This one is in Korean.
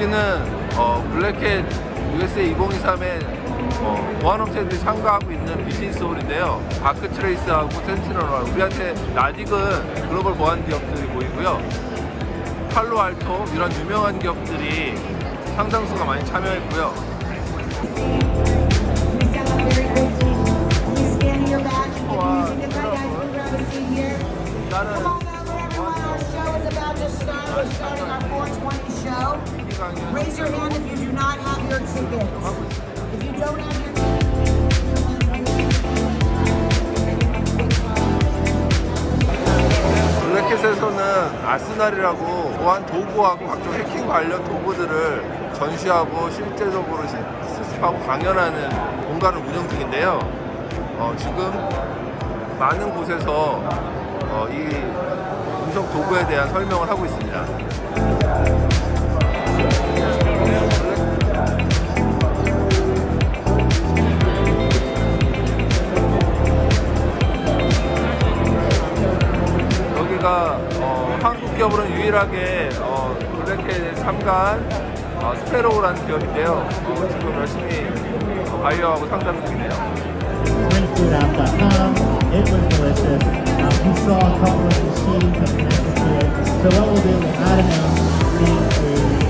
여기는 블랙캣 USA 2023의 보안업체들이 참가하고 있는 비즈니스홀인데요. 아크트레이스하고 센티널, 우리한테 나딕은 글로벌 보안 기업들이 보이고요. 팔로알토 이런 유명한 기업들이 상당수가 많이 참여했고요. Raise your hand if you do not have your tickets. If you don't have your 블랙캣에서는 아스날이라고 보안 도구하고 각종 해킹 관련 도구들을 전시하고 실제적으로 실습하고 강연하는 공간을 운영 중인데요. 지금 많은 곳에서 이 분석 도구에 대한 설명을 하고 있습니다. 여기가 한국 기업으로는 유일하게 블랙캣에 참가한 스페로우라는 기업인데요. 지금 열심히 바이오하고 상담 중이네요. Drinkfoodapp.com. It was delicious. We saw a couple of machines that connected to it. So what we'll do, we'll add in green food.